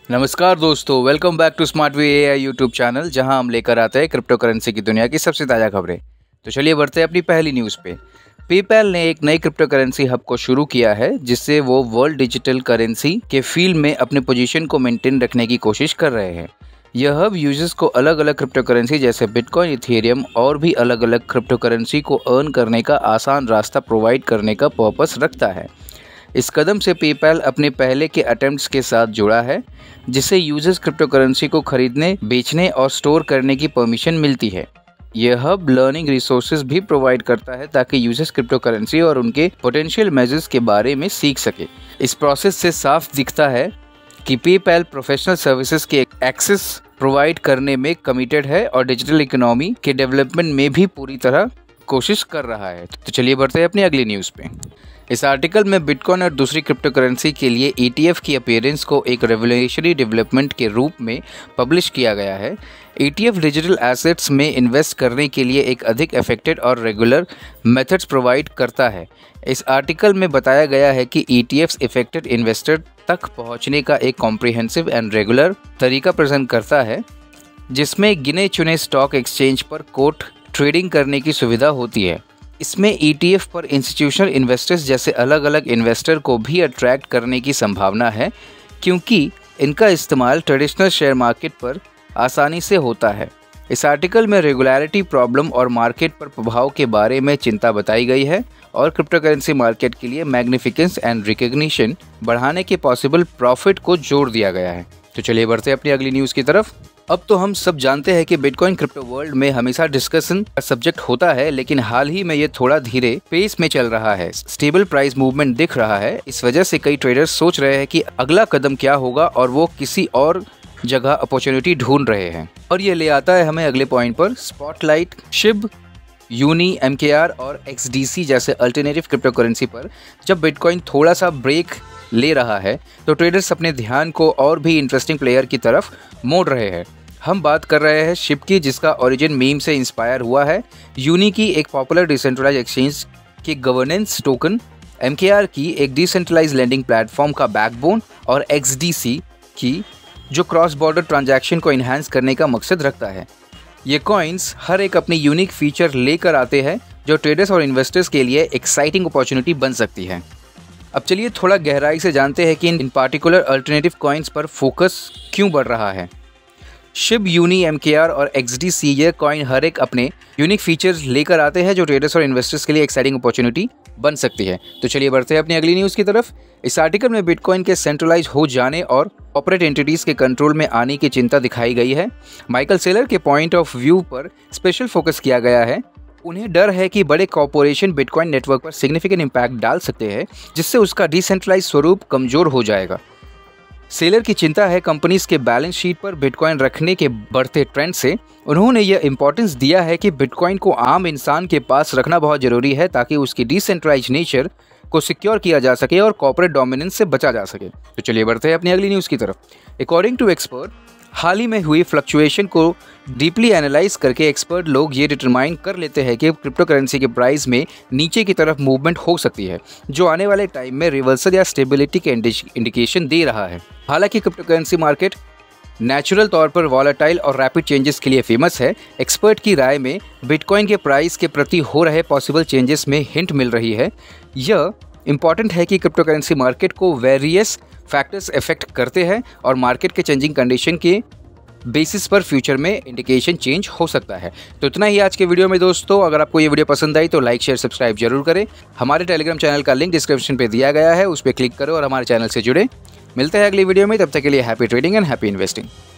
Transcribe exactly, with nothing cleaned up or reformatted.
नमस्कार दोस्तों, welcome back to smart way AI YouTube channel, जहां हम लेकर आते हैं क्रिप्टो करेंसी की दुनिया की सबसे ताज़ा खबरें। तो चलिए बढ़ते हैं अपनी पहली न्यूज़ पे। पेपैल ने एक नई क्रिप्टो करेंसी हब को शुरू किया है, जिससे वो वर्ल्ड डिजिटल करेंसी के फील्ड में अपने पोजीशन को मेंटेन रखने की कोशिश कर रहे हैं। यह हब यूजर्स को अलग अलग क्रिप्टो करेंसी जैसे बिटकॉइन, इथेरियम और भी अलग अलग क्रिप्टो करेंसी को अर्न करने का आसान रास्ता प्रोवाइड करने का पर्पस रखता है। इस कदम से पेपैल अपने पहले के अटेम्प्ट्स के साथ जुड़ा है, जिससे यूजर्स क्रिप्टो करेंसी को खरीदने, बेचने और स्टोर करने की परमिशन मिलती है। यह हब लर्निंग रिसोर्सेज भी प्रोवाइड करता है ताकि यूजर्स क्रिप्टो करेंसी और उनके पोटेंशियल मेजर्स के बारे में सीख सके। इस प्रोसेस से साफ दिखता है कि पेपैल प्रोफेशनल सर्विसेज के एक्सेस प्रोवाइड करने में कमिटेड है और डिजिटल इकोनॉमी के डेवलपमेंट में भी पूरी तरह कोशिश कर रहा है। तो चलिए बढ़ते हैं अपनी अगली न्यूज़ पे। इस आर्टिकल में बिटकॉइन और दूसरी क्रिप्टो करेंसी के लिए ईटीएफ की अपीयरेंस को एक रेवोल्यूशनरी डेवलपमेंट के रूप में पब्लिश किया गया है। ईटीएफ डिजिटल एसेट्स में इन्वेस्ट करने के लिए एक अधिक इफेक्टिव और रेगुलर मेथड्स प्रोवाइड करता है। इस आर्टिकल में बताया गया है कि ईटीएफ्स इफेक्टेड इन्वेस्टर तक पहुंचने का एक कॉम्प्रिहेंसिव एंड रेगुलर तरीका प्रेजेंट करता है, जिसमें गिने चुने स्टॉक एक्सचेंज पर कोट ट्रेडिंग करने की सुविधा होती है। इसमें ईटीएफ पर इंस्टीट्यूशनल इन्वेस्टर्स जैसे अलग अलग इन्वेस्टर को भी अट्रैक्ट करने की संभावना है, क्योंकि इनका इस्तेमाल ट्रेडिशनल शेयर मार्केट पर आसानी से होता है। इस आर्टिकल में रेगुलरिटी प्रॉब्लम और मार्केट पर प्रभाव के बारे में चिंता बताई गई है और क्रिप्टो करेंसी मार्केट के लिए मैग्निफिकेंस एंड रिकग्निशन बढ़ाने के पॉसिबल प्रॉफिट को जोड़ दिया गया है। तो चलिए बढ़ते हैं अपनी अगली न्यूज़ की तरफ। अब तो हम सब जानते हैं कि बिटकॉइन क्रिप्टो वर्ल्ड में हमेशा डिस्कशन का सब्जेक्ट होता है, लेकिन हाल ही में ये थोड़ा धीरे पेस में चल रहा है। स्टेबल प्राइस मूवमेंट दिख रहा है। इस वजह से कई ट्रेडर्स सोच रहे हैं कि अगला कदम क्या होगा और वो किसी और जगह अपॉर्चुनिटी ढूंढ रहे हैं। और ये ले आता है हमें अगले पॉइंट पर। स्पॉटलाइट शिब, यूनी, एमकेआर और एक्सडीसी जैसे अल्टरनेटिव क्रिप्टो करेंसी पर जब बिटकॉइन थोड़ा सा ब्रेक ले रहा है, तो ट्रेडर्स अपने ध्यान को और भी इंटरेस्टिंग प्लेयर की तरफ मोड़ रहे हैं। हम बात कर रहे हैं शिप की, जिसका ओरिजिन मीम से इंस्पायर हुआ है, यूनी की एक पॉपुलर डिसेंट्रलाइज एक्सचेंज के गवर्नेंस टोकन, एमकेआर की एक डिसेंट्रलाइज लैंडिंग प्लेटफॉर्म का बैकबोन और एक्सडीसी की जो क्रॉस बॉर्डर ट्रांजैक्शन को इन्हांस करने का मकसद रखता है। ये कॉइन्स हर एक अपनी यूनिक फीचर लेकर आते हैं जो ट्रेडर्स और इन्वेस्टर्स के लिए एक्साइटिंग अपॉर्चुनिटी बन सकती है। अब चलिए थोड़ा गहराई से जानते हैं कि इन पार्टिकुलर अल्टरनेटिव कॉइन्स पर फोकस क्यों बढ़ रहा है। शिब, यूनी, एमकेआर और एक्सडीसी ये कॉइन हर एक अपने यूनिक फीचर्स लेकर आते हैं जो ट्रेडर्स और इन्वेस्टर्स के लिए एक्साइटिंग अपॉर्चुनिटी बन सकती है। तो चलिए बढ़ते हैं अपनी अगली न्यूज़ की तरफ। इस आर्टिकल में बिटकॉइन के सेंट्रलाइज हो जाने और ऑपरेट एंटिटीज़ के कंट्रोल में आने की चिंता दिखाई गई है। माइकल सेलर के पॉइंट ऑफ व्यू पर स्पेशल फोकस किया गया है। उन्हें डर है कि बड़े कॉर्पोरेशन बिटकॉइन नेटवर्क पर सिग्निफिकेंट इम्पैक्ट डाल सकते हैं, जिससे उसका डिसेंट्रलाइज स्वरूप कमजोर हो जाएगा। सेलर की चिंता है कंपनीज के बैलेंस शीट पर बिटकॉइन रखने के बढ़ते ट्रेंड से। उन्होंने यह इंपॉर्टेंस दिया है कि बिटकॉइन को आम इंसान के पास रखना बहुत जरूरी है ताकि उसकी डिसेंट्रलाइज नेचर को सिक्योर किया जा सके और कॉर्पोरेट डोमिनेंस से बचा जा सके। तो चलिए बढ़ते हैं अपनी अगली न्यूज़ की तरफ। अकॉर्डिंग टू एक्सपर्ट, हाल ही में हुई फ्लक्चुएशन को डीपली एनालाइज करके एक्सपर्ट लोग ये डिटरमाइन कर लेते हैं कि क्रिप्टो करेंसी के प्राइस में नीचे की तरफ मूवमेंट हो सकती है, जो आने वाले टाइम में रिवर्सल या स्टेबिलिटी के इंडिकेशन दे रहा है। हालांकि क्रिप्टो करेंसी मार्केट नेचुरल तौर पर वॉलेटाइल और रैपिड चेंजेस के लिए फेमस है। एक्सपर्ट की राय में बिटकॉइन के प्राइस के प्रति हो रहे पॉसिबल चेंजेस में हिंट मिल रही है। यह इंपॉर्टेंट है कि क्रिप्टो करेंसी मार्केट को वेरियस फैक्टर्स इफेक्ट करते हैं और मार्केट के चेंजिंग कंडीशन के बेसिस पर फ्यूचर में इंडिकेशन चेंज हो सकता है। तो इतना ही आज के वीडियो में दोस्तों। अगर आपको ये वीडियो पसंद आई तो लाइक, शेयर, सब्सक्राइब जरूर करें। हमारे टेलीग्राम चैनल का लिंक डिस्क्रिप्शन पे दिया गया है, उस पर क्लिक करो और हमारे चैनल से जुड़े। मिलते हैं अगली वीडियो में, तब तक के लिए happy trading and happy investing.